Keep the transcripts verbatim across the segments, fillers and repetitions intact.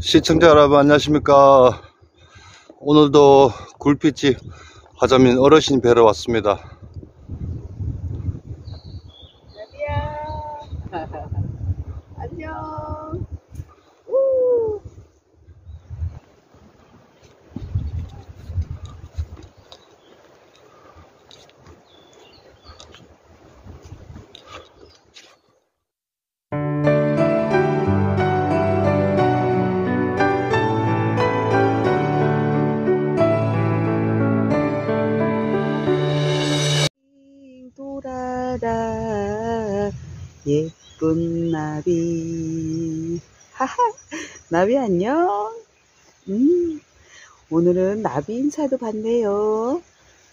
시청자 여러분 안녕하십니까. 오늘도 굴빛집 화자민 어르신 뵈러 왔습니다. 나비야 안녕. 우. 돌아라 예쁜 나비. 하하, 나비 안녕. 음, 오늘은 나비 인사도 받네요.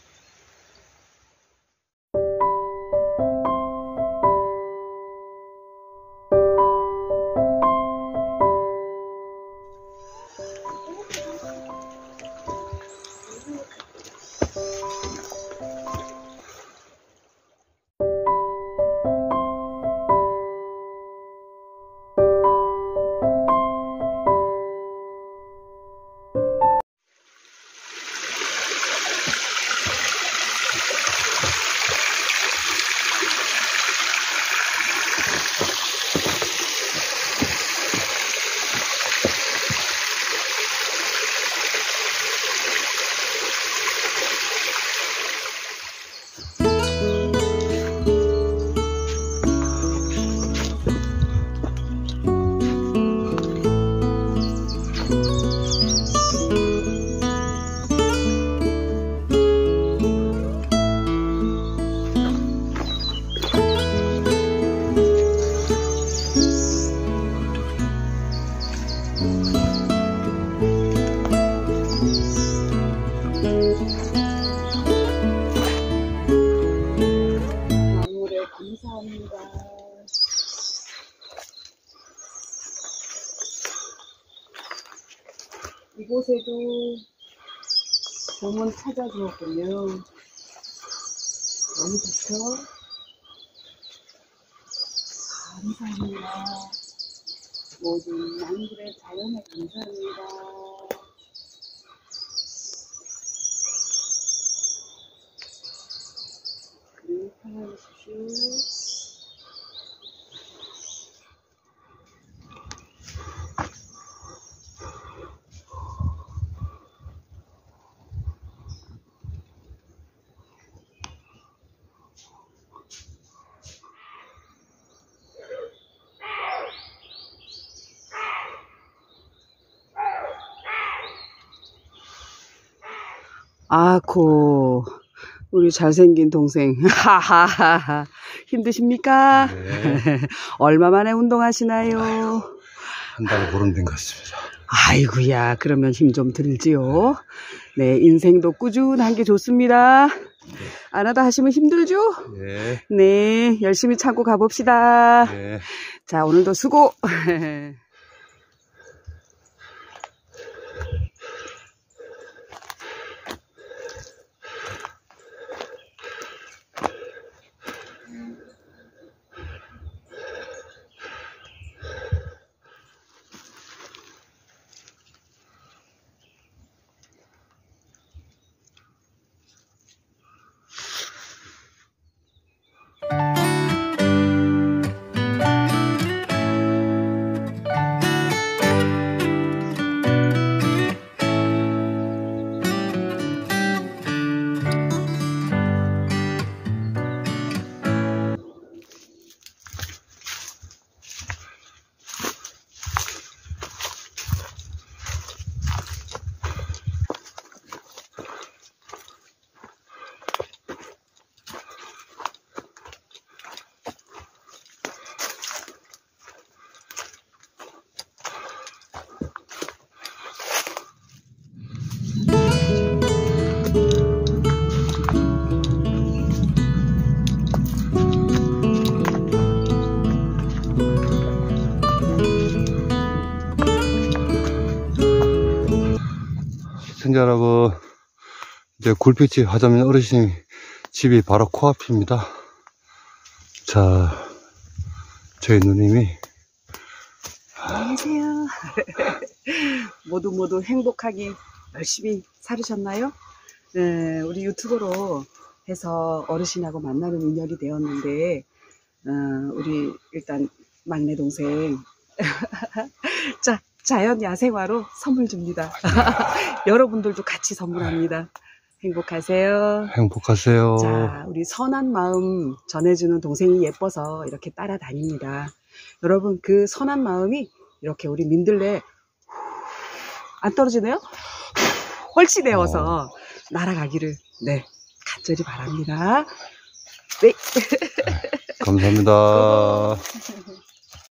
나무를 감사합니다. 이곳에도 봄은 찾아주었군요. 너무 좋죠? 감사합니다. 모든 나무들의 자연에 감사합니다. 늘 평안하십시오. 아코 우리 잘생긴 동생 하하하하 힘드십니까? 네. 얼마 만에 운동하시나요? 한 달에 보름 된 것 같습니다. 아이고야 그러면 힘 좀 들지요. 네 인생도 꾸준한 게 좋습니다. 안 하다 하시면 힘들죠? 네. 네 열심히 참고 가봅시다. 네. 자 오늘도 수고. 시청자 여러분, 이제 굴빛집 화자민 어르신 집이 바로 코앞입니다. 자, 저희 누님이 안녕하세요. 모두 모두 행복하게 열심히 살으셨나요? 네, 우리 유튜버로 해서 어르신하고 만나는 인연이 되었는데, 어, 우리 일단 막내 동생 자, 자연 야생화로 선물 줍니다. 여러분들도 같이 선물합니다. 행복하세요. 행복하세요. 자, 우리 선한 마음 전해주는 동생이 예뻐서 이렇게 따라다닙니다. 여러분, 그 선한 마음이 이렇게 우리 민들레 안 떨어지네요? 헐치되어서 어. 날아가기를 네 간절히 바랍니다. 네. 감사합니다.